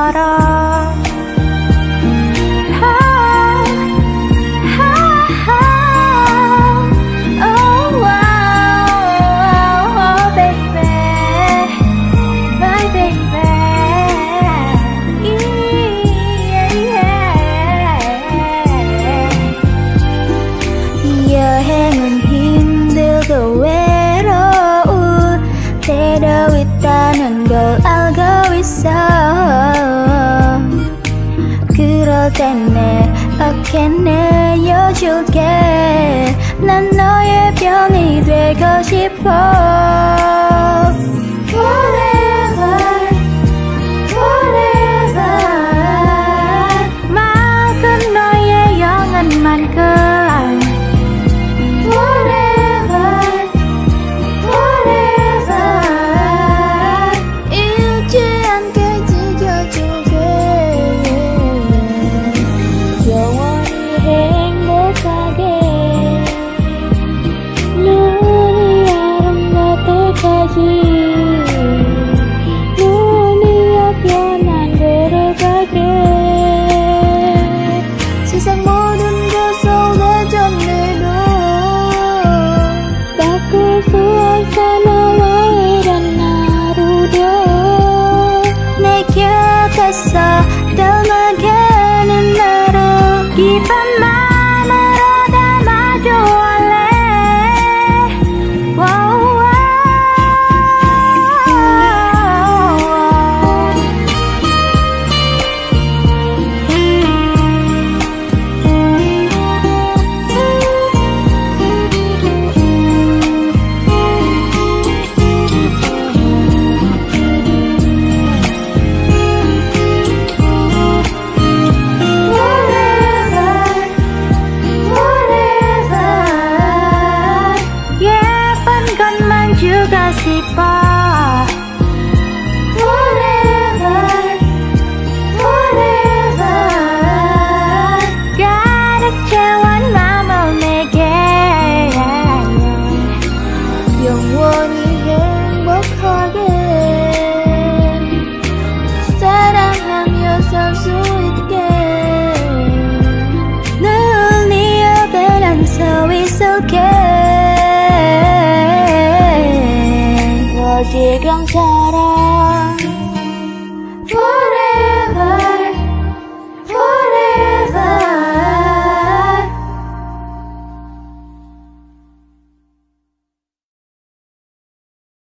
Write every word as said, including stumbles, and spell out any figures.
것처럼. 여행은 힘들고 외로울 때도 있다는 걸 알고 있어. 그럴 땐 내 어깨 내어줄게. 난 너의 편이 되고 싶어. Forever, forever. 맑은 너의 영혼만큼. 세상 모든 것을 내전내도 바꿀 수 없어 너와의 하루도. 내 곁에서 떠나가는 나로 깊은 마음으로 담아줄래. 주고 싶어. Forever, forever. 가득 채운 맘을 내게. 영원히 행복하게 사랑하며 살 수 있게. 늘 네 옆에 난 서 있을게. 지금처럼